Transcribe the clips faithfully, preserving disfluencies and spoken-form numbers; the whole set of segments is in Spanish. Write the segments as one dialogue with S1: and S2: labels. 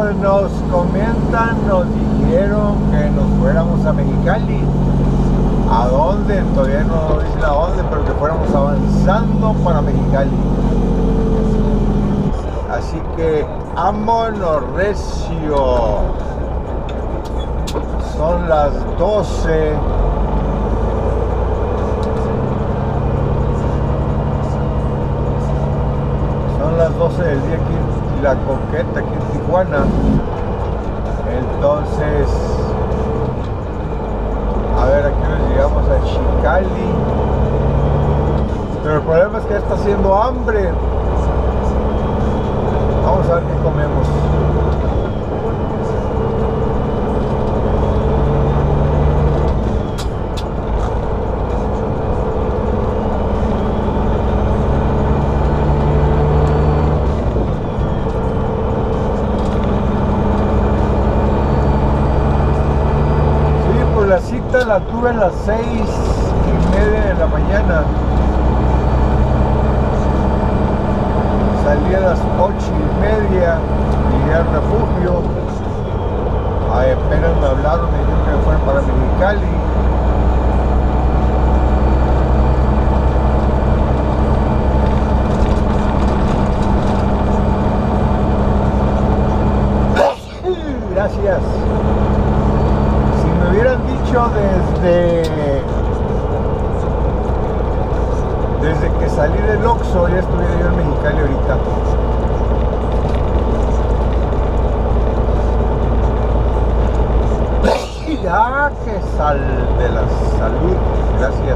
S1: Pues nos comentan, nos dijeron que nos fuéramos a Mexicali. ¿A dónde? Todavía no dicen a dónde, pero que fuéramos avanzando para Mexicali. Así que vámonos recio. Son las doce. Son las doce del día aquí en La Coqueta, aquí en Tijuana. Entonces, a ver, aquí nos llegamos a Chicali. Pero el problema es que ya está haciendo hambre. Vamos a ver qué comemos. La cita la tuve a las seis y media de la mañana. Salí a las ocho y media, llegué al refugio. Ay, apenas me hablaron, me dijeron que me fueran para Mexicali. Gracias. Me hubieran dicho desde desde que salí del Oxxo, ya estuviera yo en Mexicali ahorita. Ya que sal de la salud, gracias.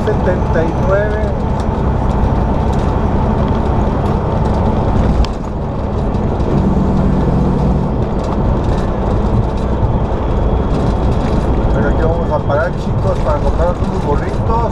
S1: setenta y nueve. Pero aquí vamos a parar, chicos, para comprar unos burritos.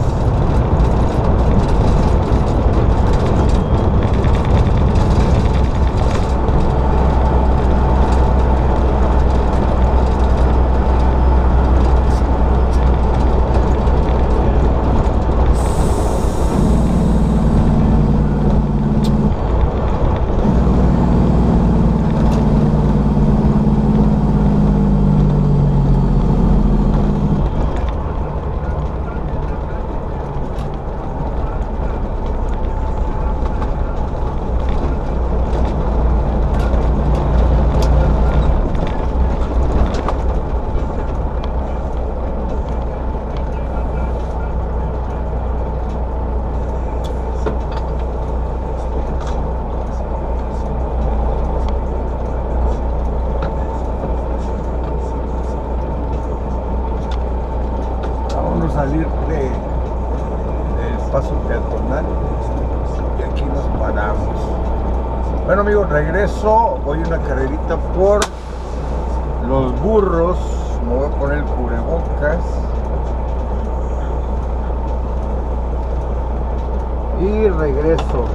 S1: Salir de, del paso peatonal y aquí nos paramos. Bueno, amigos, regreso. Voy una carrerita por Los Burros. Me voy a poner el cubrebocas y regreso.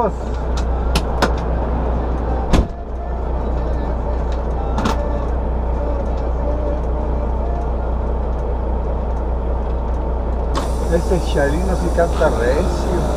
S1: amigos. Ese Chalino sí canta recio.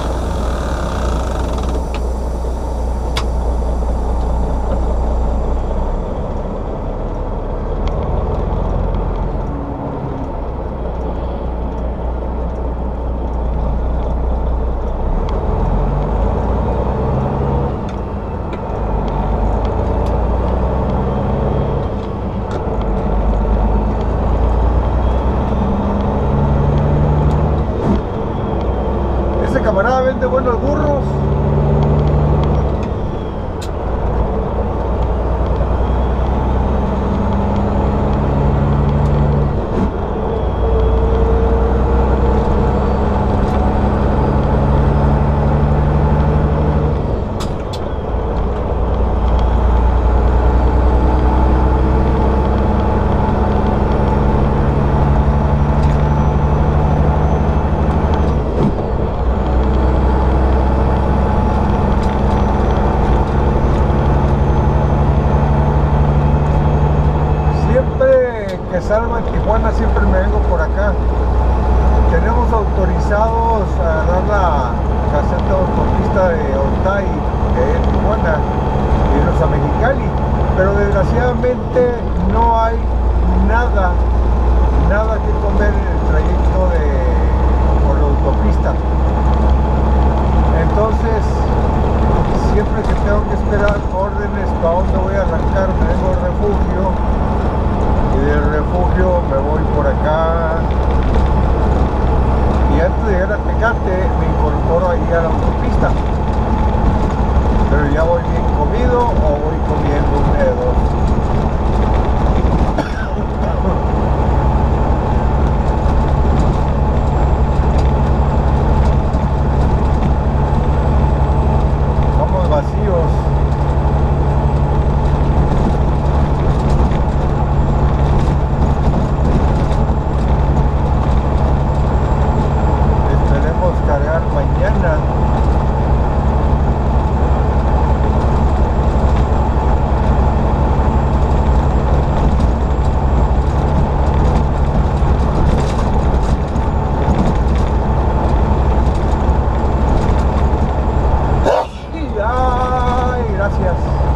S1: Camarada vende buenos burros. Salva en Tijuana siempre me vengo por acá. Tenemos autorizados a dar la caseta autopista de Otay, que es Tijuana, y irnos a Mexicali, pero desgraciadamente no hay nada, nada que comer en el trayecto de por la autopista. Entonces, siempre que tengo que esperar órdenes para dónde voy a arrancar, me vengo al refugio. Y del refugio me voy por acá y antes de llegar a Tecate me incorporo ahí a la autopista, pero ya voy bien comido o voy comiendo un dedo. Vamos vacíos. Cargar mañana. Ay, gracias.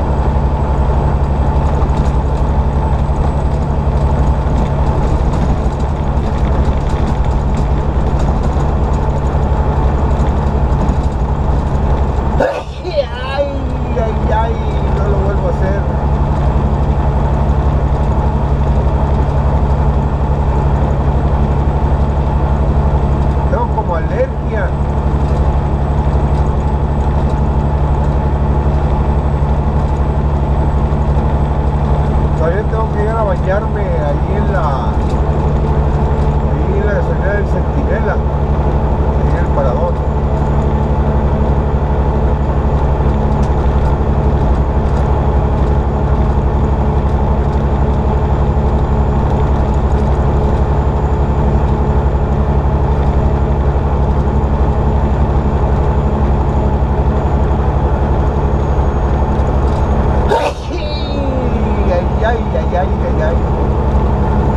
S1: Bañarme ahí en la ahí en la gasolinera del Centinela, ahí en el parador.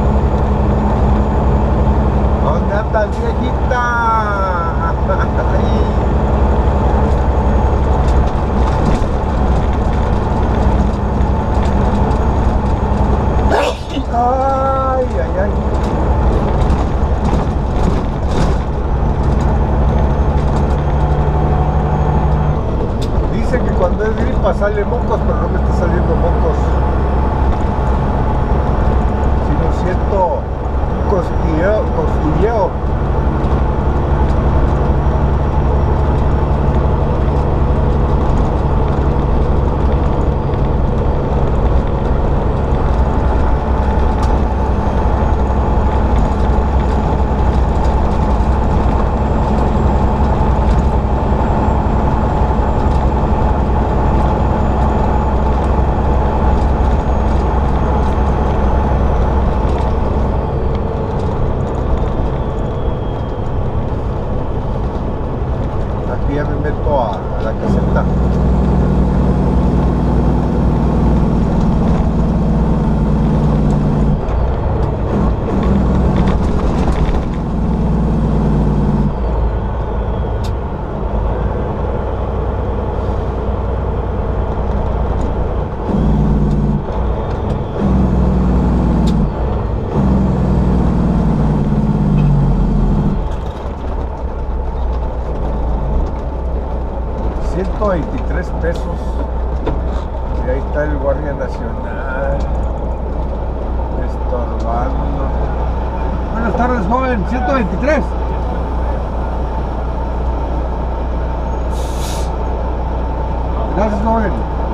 S1: ¿Dónde andas, viejita? a la caseta. ciento veintitrés pesos. Y ahí está el Guardia Nacional estorbando. Buenas tardes, joven. ciento veintitrés. Gracias, joven.